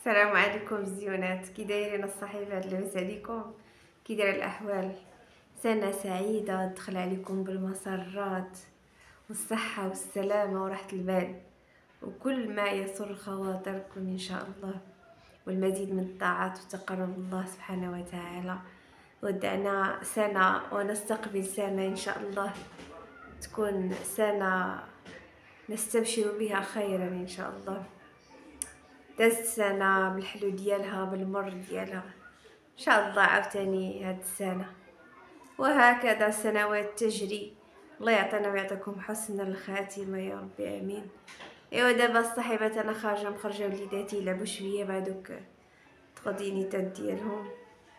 السلام عليكم الزيونات، كي دايرين الصحيفات؟ لاباس عليكم؟ كي داير الاحوال؟ سنه سعيده تدخل عليكم بالمسرات والصحه والسلامه وراحه البال وكل ما يسر خواطركم ان شاء الله، والمزيد من الطاعات وتقرب الله سبحانه وتعالى. ودعنا سنه ونستقبل سنه ان شاء الله تكون سنه نستبشر بها خيرا ان شاء الله. دازت سنة بالحلو ديالها بالمر ديالها ان شاء الله عاوتاني هاد السنة، وهكذا سنوات تجري. الله يعطينا ويعطيكم حسن الخاتمة يا ربي امين. ايوا دابا الصحيبات انا خارجة مخرجة وليداتي يلعبوا شوية بعدوك تغدينيتات ديالهم.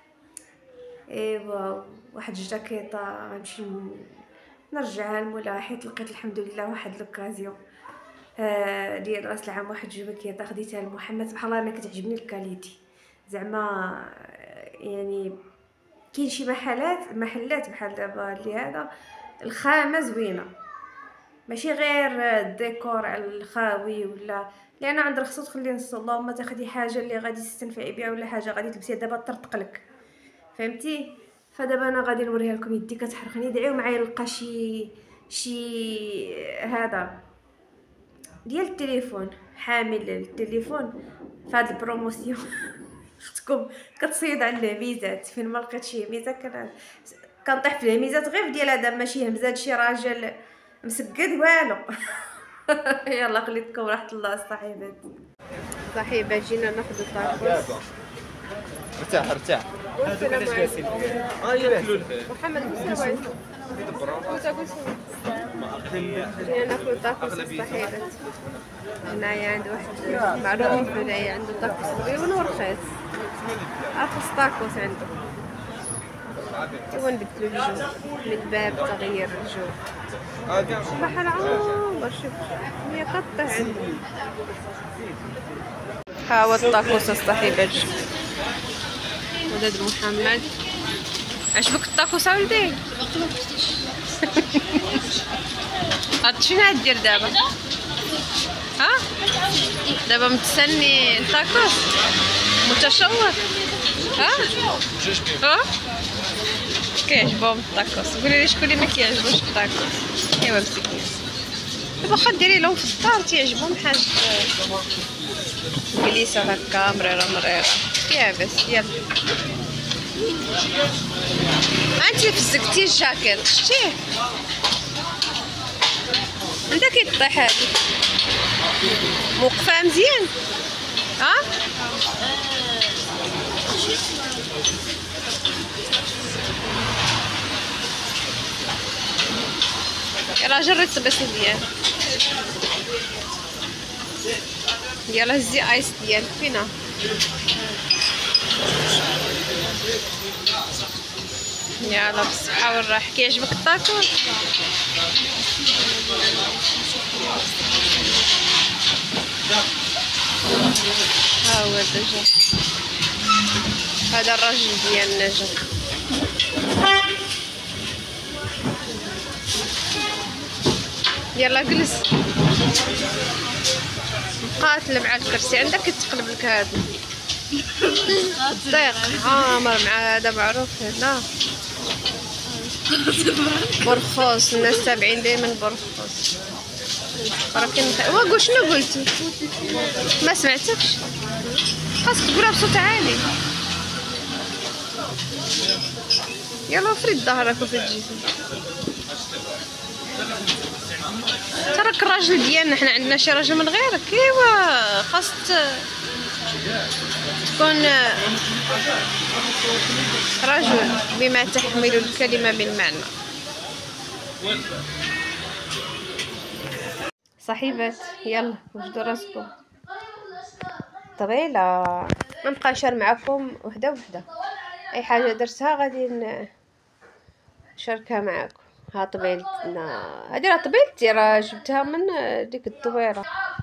ايوا واحد الجاكيطة غنمشي نرجعها لمولاها حيت لقيت الحمد لله واحد لوكازيون ديال راس العام واحد جواكيطه خديتها لمحمد. سبحان الله انا كتعجبني الكاليتي زعما يعني كاين شي محلات بحال دابا اللي هذا الخامه زوينه ماشي غير الديكور على الخاوي ولا، لان عند رخصو تخلي نص اللهم تاخدي حاجه اللي غادي تستنفعي بها ولا حاجه غادي تلبسيها دابا طرطق لك، فهمتي؟ فدابا انا غادي نوريها لكم، يدي كتحرقني. دعيو معايا نلقى شي هذا ديال التليفون، حامل التليفون فهاد البروموسيون اختكم كتصيد على الهميزات، فين ما لقيت شي هميزه كنطيح في الهميزات غير ديال هذا، ماشي همزات شي راجل مسقد والو. يلا خليتكم راحه الله الصحيبات. صحيبه جينا ناخذ طاكوس. ارتاح ارتاح. هذوك علاش جالسين فيها؟ ياكلوا محمد بسوي جينا ناكلو طاكوس الصحيبات. هنايا عند واحد معروف، هنايا عنده طاكوس زوين ورخيص، ارخص طاكوس عنده. ايوا نبدلو الجو من باب تغيير الجو. بحال عمر شوف هي كطيح عنده. ها هو الطاكوس الصحيبات. ولاد محمد عجبك الطاكوس اولدي؟ شنو غدير دابا؟ ها دابا متسني الطاكوس متشوق؟ ها كيعجبهم الطاكوس؟ قولي لي شكون اللي ما كيعجبوش الطاكوس؟ ايوا مسكين دابا واخا ديري لهم في الدار تيعجبهم حاجه جليسه هكا مريره يابس. يلا انتي فزقتي الجاكيط شتيه عندك يطيح هادي موقفه مزيان. ها يلا جري تلبس مزيان. يلا هزي ايس ديالك فينا. يلا بالصحة والراحة. كيعجبك الطاكوس؟ ها هو دجا، هذا الراجل ديالنا جا. يلا جلس مقاتل مع الكرسي عندك تقلب لك هذا الضيق عامر مع هذا معروف هنا برخوص. الناس تابعين دايما برخوص. ولكن قول شنو قلتي؟ ما سمعتكش، خاصك تقولها بصوت عالي. يلا فريد ظهرك وفي الجسم. تراك الراجل ديالنا، حنا عندنا شي راجل من غيرك. ايوا خاص تكون رجل بما تحمل الكلمة من معنى. صحيبات يلا وجدوا راسكم طويلة، ما نبقى نشار معكم وحده اي حاجه درتها غادي نشاركها معكم. ها طبيلتنا هادي، راه طبيلتي راه جبتها من ديك الدويره.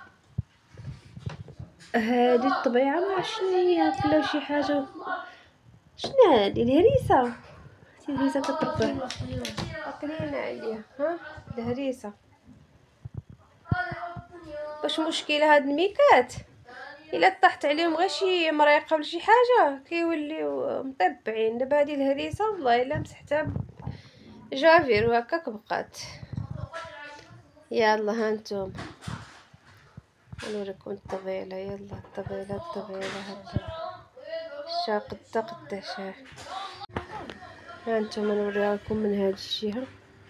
هادي الطبيعه ما شنو هي ولا شي حاجه. شنو هادي؟ الهريسه كتطبع عقلينا عليها. ها الهريسه واش مشكله هاد الميكات؟ الا طاحت عليهم غير شي مريقه ولا شي حاجه كيوليو مطبعين. دابا هادي الهريسه والله الا مسحتها جافير وهكاك بقات. يلا هانتوما نوريكم الطبيله. يلا الطبيله شا قداش هانتوما نوريها لكم من هاد الجهه.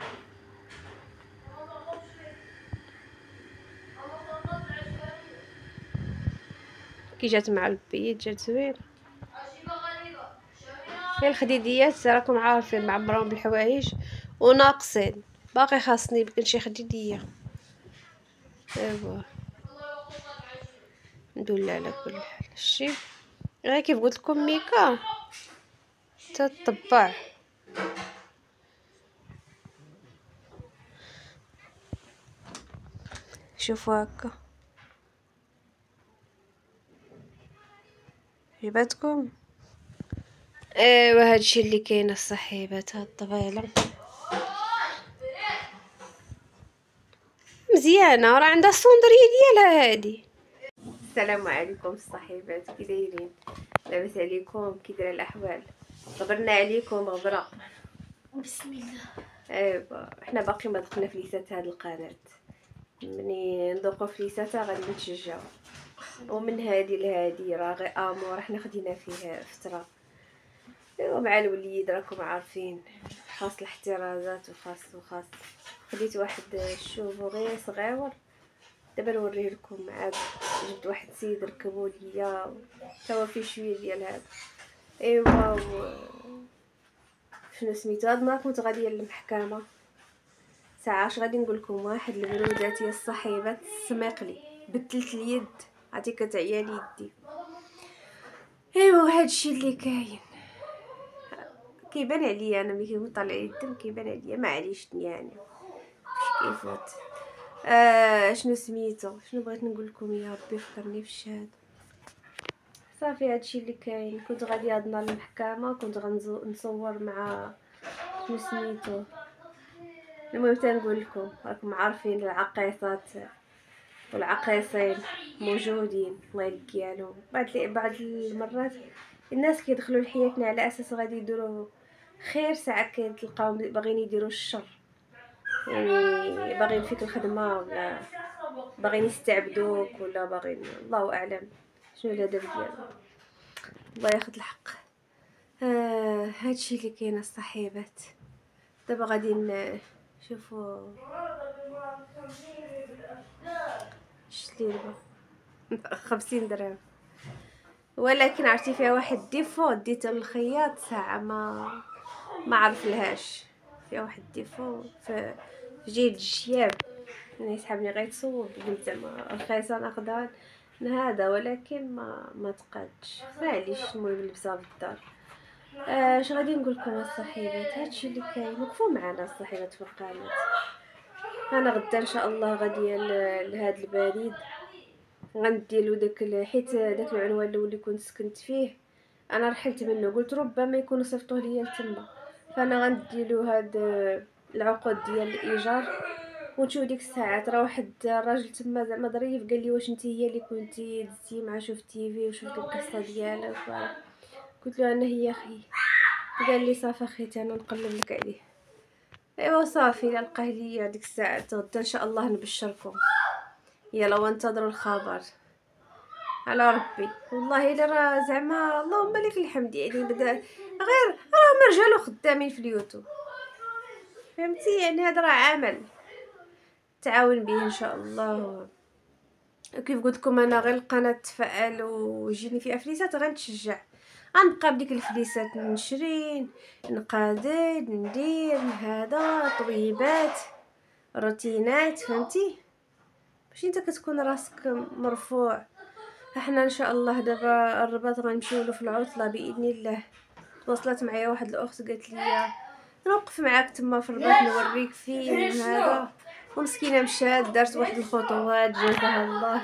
كي جات مع البيض جات زوينه. هي الخديديات راكم عارفين معمرهم بالحوايج وناقصين، باقي خاصني يمكن شي خديديه. ايوا ندول على كل حال الشي غير كيف قلت لكم ميكا تطبع. شوفوا هكا عجبتكم. ايوا هادشي اللي كاين الصحيبات. هاد الطبيله مزيانه راه عندها الصندريه ديالها هادي. السلام عليكم الصحيبات، كي دايرين؟ لاباس عليكم؟ كي دايره الاحوال؟ غبرنا عليكم غبره. بسم الله. ايوا حنا باقي ما دخلنا في ليسات هاد القناه، مني ندوقو في ليساتها غادي نتشجعو. ومن هادي لهادي راه غير امور حنا خدينا فيه فتره. ايوا مع الوليد راكم عارفين خاص الاحترازات وخاص خديت واحد الشوفو غير صغيور. دابا نوريه لكم. عاد جبت واحد السيد ركبوا ليا توا فيه شويه ديال هذا. ايوا شنو سميتو هاد النهار كنت غاديه للمحكمه ساعه. اش غادي نقول لكم؟ واحد البنودات يا الصحيبات سميقلي بدلت اليد عرفتي كتعيا لي يدي. ايوا هادشي اللي كاين. كيبان عليا انا ملي كيطلع لي الدم كيبان عليا معليش يعني واش كيفوت. شنو سميتو شنو بغيت نقول لكم يا ربي فكرني في الشهاده. صافي هادشي اللي كاين. كنت غادي هاد النهار للمحكمه كنت غنصور مع شنو سميتو. المهم تنقول لكم راكم عارفين العقيصات والعقيصين موجودين الله يلقيالهم. بعض المرات الناس كيدخلوا لحياتنا على اساس غادي يديروا خير، ساعات كتلقاهم باغيين يديروا الشر، يعني باغيين فيك الخدمه ولا باغيين يستعبدوك ولا باغيين الله اعلم شنو الهدف ديالهم. الله ياخذ الحق. هادشي اللي كاين الصحيبات. دابا غادي نشوفوا شتي دابا 50 درهم، ولكن عرفتي فيها واحد ديفو ديتها للخياط ساعه ما عرف لهاش. فيها واحد ديفو في جهه الجياب. انا يسحبني غيتصوب قلت زعما رخيصه ناخذها هذا، ولكن ما تقادش معليش. المهم نلبسها في الدار. اش غادي نقول لكم الصحيبات؟ هادشي اللي كاين. وقفوا معنا الصحيبات في القناه. انا غدا ان شاء الله غاديه لهذا البريد غنديروا داك حيت داك العنوان الاول اللي كنت سكنت فيه انا رحلت منه. قلت ربما يكونوا صيفطوه ليا لتما، فانا غنديروا هاد العقود ديال الايجار ونشوف ديك الساعات. راه واحد الراجل تما زعما ظريف قال لي واش انت هي اللي كنتي دزتي مع شوف تيفي وشفت القصه ديالها؟ قلت له انا هي اخي. قال لي صافي اخيتي انا نقلب لك عليه. ايوا صافي لقاه ليا ديك الساعه. غدا ان شاء الله نبشركم. يلا وانتظروا الخبر على ربي. والله الا راه زعما اللهم لك الحمد يعني بدا غير راهم رجالو خدامين في اليوتيوب فهمتي. يعني هذا راه عمل تعاون به ان شاء الله. كيف قلت لكم انا غير القناه تفعل ويجيني في افليسات غنتشجع. غنبقى بديك الفليسات نشري نقادد ندير هذا طويبات روتينات فهمتي، باش انت كتكون راسك مرفوع. احنا ان شاء الله دابا الرباط غنمشيو له في العطله باذن الله. تواصلت معايا واحد الاخت قالت لي نوقف معاك تما في الرباط نوريك فيه هذا، ومسكينه مشات دارت واحد الخطوات جزاها الله.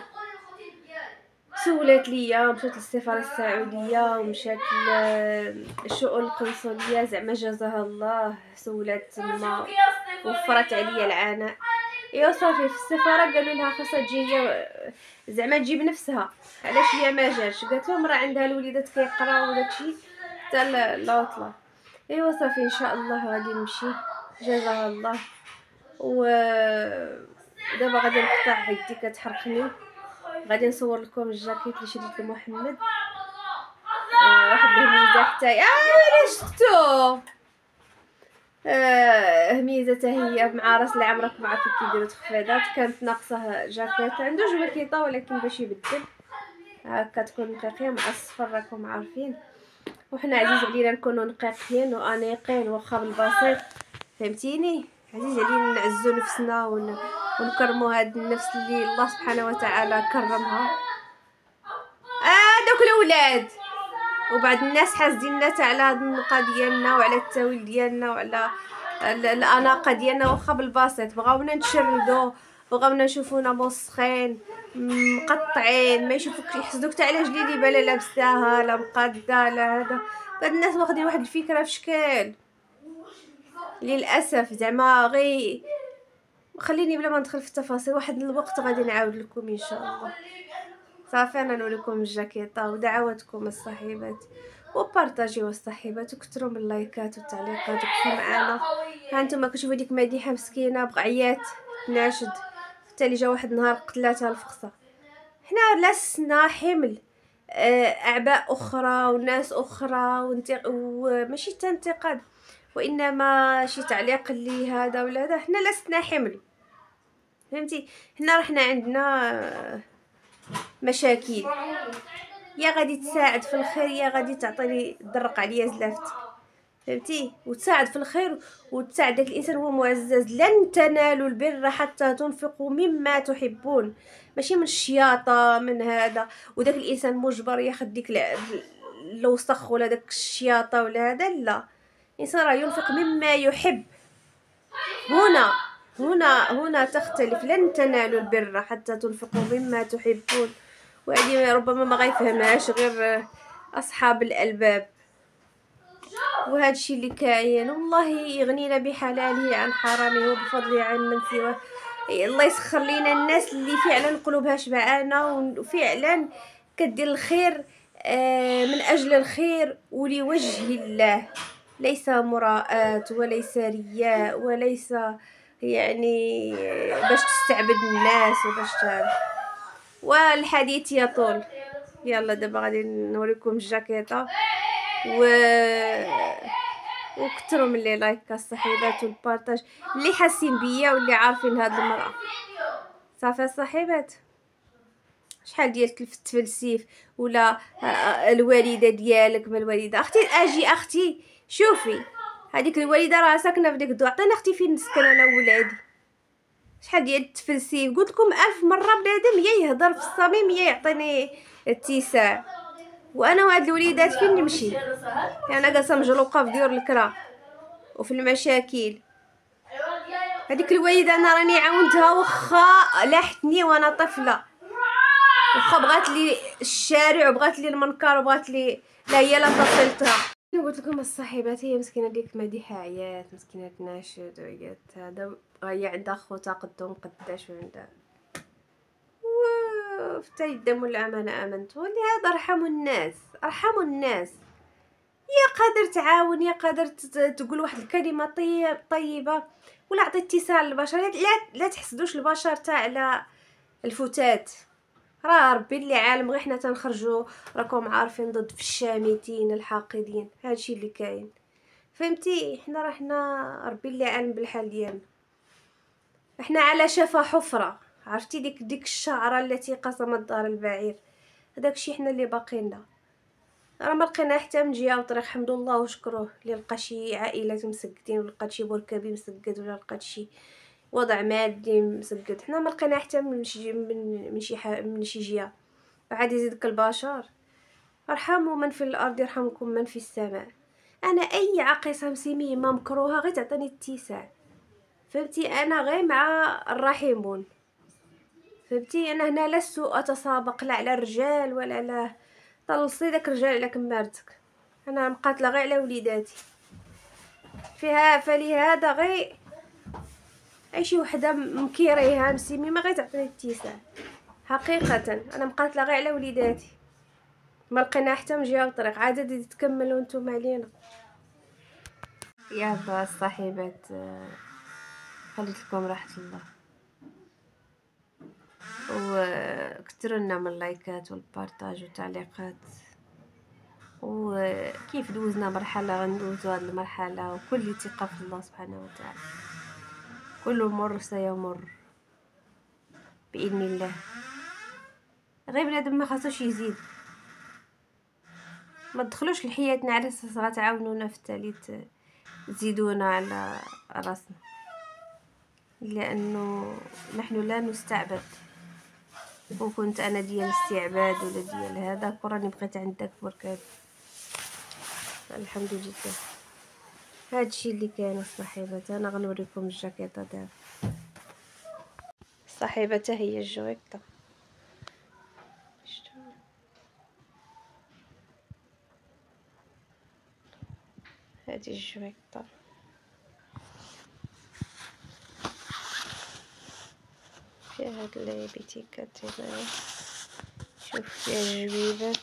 سولات ليا مشات للسفاره السعوديه ومشات للشؤون القنصليه زعما جزاها الله. سولات تما وفرت عليا العناء ايوا صافي في السفاره قالوا لها خاصها تجي هي زعما تجيب نفسها. علاش هي ما جاتش؟ قالت لهم راه عندها الوليدات كيقراو وداكشي حتى العطله. ايوا صافي ان شاء الله غادي نمشي جزاها الله. و دابا غادي نقطع يدي كتحرقني. غادي نصور لكم الجاكيت اللي شريت لمحمد. واحد الهميزه حتى علاش شفتو هميزه حتى هي مع راس العام. ما عرفت كيديروا تخفيضات. كانت ناقصه جاكيت عنده جواكيطه ولكن باش يبدل هكا تكون نقيقيه مع الصفر راكم عارفين. وحنا عزيز علينا نكونوا نقيقين وانيقين واخا بالبسيط فهمتيني. عزيز علينا نعزو نفسنا ونكرموا هاد النفس اللي الله سبحانه وتعالى كرمها. دوك الاولاد وبعد الناس حاسديننا تاع على هاد النقا ديالنا وعلى التاويل ديالنا وعلى الاناقه ديالنا واخا بالبسيط. بغاونا نتشردو، بغاونا نشوفونا موسخين مقطعين، ما يشوفوك يحسدوك تاع على جليلي بالا لابساها لا مقاده لا هذا. هاد الناس واخدين واحد الفكره في شكل للاسف زعما غي. خليني بلا ما ندخل في التفاصيل. واحد الوقت غادي نعاود لكم ان شاء الله. صافي انا نوريكم الجاكيطه ودعواتكم الصحيبات وبارطاجيو الصحيبات وكثروا من اللايكات والتعليقات وكفوا معانا. ها انتم كتشوفوا ديك مديحه مسكينه بقعيات تناشد حتى اللي جا واحد النهار قتلاتها الفقصه. حنا لسنا حمل اعباء اخرى وناس اخرى وماشي تنتقد وانما شي تعليق اللي هذا ولا هذا. حنا لسنا حمل فهمتي. حنا رحنا عندنا مشاكل. يا غادي تساعد في الخير يا غادي تعطيني تدرق عليا زلافتك فهمتي. وتساعد في الخير وتساعد داك الانسان هو معزز. لن تنالوا البر حتى تنفقوا مما تحبون. ماشي من الشياطه من هذا وداك الانسان مجبر ياخذ ديك الوسخ ولا داك الشياطه ولا هذا. لا، الانسان راه ينفق مما يحب. هنا تختلف. لن تنالوا البر حتى تنفقوا مما تحبون. وهذه ربما ما غيفهمهاش غير اصحاب الالباب. وهذا الشيء اللي كاين والله يغنينا بحلاله عن حرامه وبفضله عن من سواه. الله يسخر لينا الناس اللي فعلا قلوبها شبعانه وفعلا كدير الخير من اجل الخير ولوجه الله. ليس مراءة وليس رياء وليس يعني باش تستعبد الناس وباش والحديث يطول. يلا دابا غادي نوريكم الجاكيطه وكثروا من لي لايك الصحيبات والبارطاج اللي حاسين بيا واللي عارفين هاد المراه. صافي الصحيبات شحال ديال تفلسيف ولا الوالده ديالك ما الوالده اختي اجي اختي شوفي هذيك الوالده راه ساكنه في ديك الدار. عطيني اختي فين نسكن انا وولادي. شحال ديال التفلسيف قلت لكم 1000 مره بنادم يا يهضر في الصميم يا يعطيني اتساع. وانا وهاد الوليدات فين نمشي؟ انا جالسه مجلوقه في ديور الكرا وفي المشاكل. هذيك الوالده انا راني عاونتها واخا لاحتني وانا طفله واخا بغات لي الشارع وبغات لي المنكر وبغات لي لا هي لا تصلتها. قلت لكم الصاحبات هي مسكينه ديك مديحه عيات مسكينه تناشد وعيات هذا. هي عندها خوتا قدهم قداش وعندها وفتا يدموا الامانه امنت. واللي هذا ارحموا الناس ارحموا الناس. يا قادر تعاون يا قادر تقول واحد الكلمه طيبه ولا عطي اتصال للبشر. لا تحسدوش البشر تاع على الفتات. راه ربي اللي عالم غير حنا تنخرجوا راكم عارفين ضد في الشامتين الحاقدين. هادشي اللي كاين فهمتي. حنا ربي اللي عالم بالحال ديالنا. احنا على شفا حفره عرفتي ديك الشعره التي قسمت دار البعير. هذاك الشيء حنا اللي باقينا. راه ما لقينا حتى من جهه وطريق الحمد لله وشكروه. اللي لقى شي عائلات مسقدين ولا لقى شي بركبي مسقد ولا لقى شي وضع مادي مسقد. حنا ما لقينا حتى من شي جهه. عاد يزيدك البشر. ارحموا من في الارض يرحمكم من في السماء. انا اي عقيصه مسيميه ما مكروها غير تعطيني اتساع فهمتي. انا غير مع الراحمون فهمتي. انا هنا لست اتسابق لا على الرجال ولا لا طلصي داك الرجال على كمارتك. انا مقاتله غير على وليداتي فلهذا غير اي شي وحده مكيريها مسيمي ما غتعطيني الاتساع حقيقه. انا مقاتله غير على وليداتي، ما لقينا حتى من جهه الطريق عاد تكملوا نتوما علينا. يا الصاحبات خليت لكم راحه الله، وكثروا لنا من اللايكات والبارطاج والتعليقات. وكيف دوزنا مرحله غندوزو هذه المرحله، وكل ثقه في الله سبحانه وتعالى. كل مر سيمر باذن الله. غير بنادم ما خاصوش يزيد، ما تدخلوش لحياتنا على اساس غتعاونونا في التالي تزيدونا على راسنا، لانه نحن لا نستعبد. وكنت انا ديال الاستعباد ولا ديال هذا راني بقيت عندك برك. الحمد لله. هادشي اللي كاين الصاحبات. انا غنوريكم الجاكيطه دابا الصاحبات. هي الجويكطه، هذه الجويكطه فيها هاد البيتيكات هنايا. شوف فيها جويبات.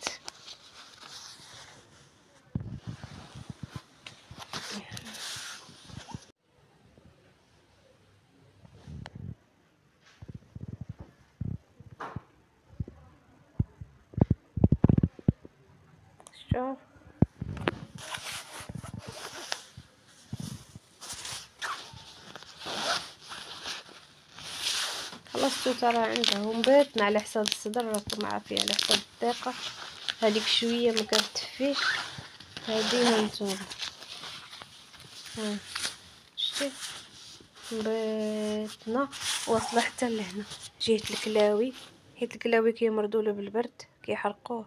شوف خلصتو ترى عندهم بيتنا على حساب الصدر، راكم عارفين على حساب الضيقه. هذيك شويه ما كتفيش، هادي هانتوما شتي بيتنا واصله حتى لهنا جهه الكلاوي، حيت الكلاوي كيمرضوا بالبرد كيحرقوه.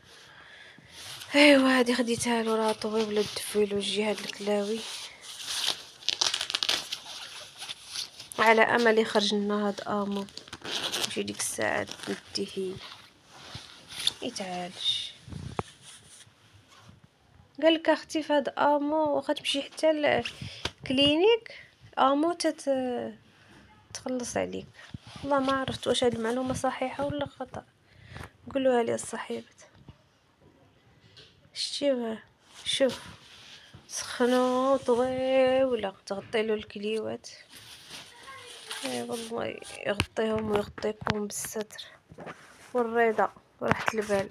ايوا هادي خديتها له راه طوي ولا دفيلو جهه الكلاوي على امل يخرج لنا هاد امو شي ديك الساعه ننتهي يتعالج. قالك اختي فهاد امو واخا تمشي حتى الكلينيك امو تخلص عليك. والله ما عرفت واش هاد المعلومه صحيحه ولا خطا، قولوها لي الصحيبات. شتي شوف سخنو طويله تغطي له الكليوات. والله يغطيهم ويغطيكم بالستر والرضا وراحة البال.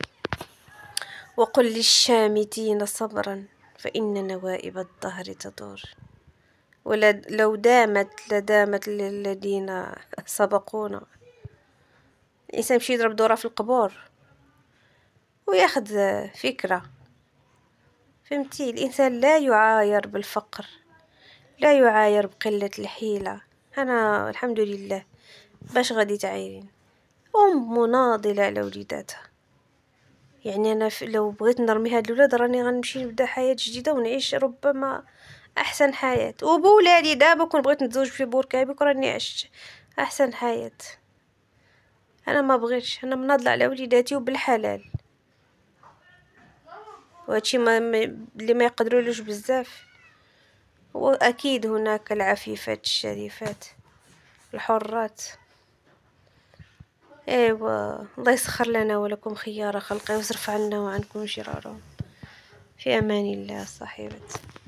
وقل للشامتين صبرا فإن نوائب الدهر تدور، ولو دامت لدامت للذين سبقونا. الإنسان يمشي يضرب دورة في القبور وياخد فكرة، فهمتي؟ الإنسان لا يعاير بالفقر، لا يعاير بقلة الحيلة. أنا الحمد لله باش غادي تعايرين مناضلة على وليداتها. يعني أنا لو بغيت نرمي هاد الولاد راني غنمشي نبدا حياة جديدة ونعيش ربما أحسن حياة. وبولادي دابا كون بغيت نتزوج في بوركابي راني عشت أحسن حياة. أنا ما بغيتش، أنا مناضلة على وليداتي وبالحلال. وهادشي اللي ما يقدرولوش بزاف. وأكيد هناك العفيفات الشريفات الحرات. ايوا الله يسخر لنا ولكم خيار خلقه ويصرف عنا وعنكم شرارهم. في امان الله صاحبتي.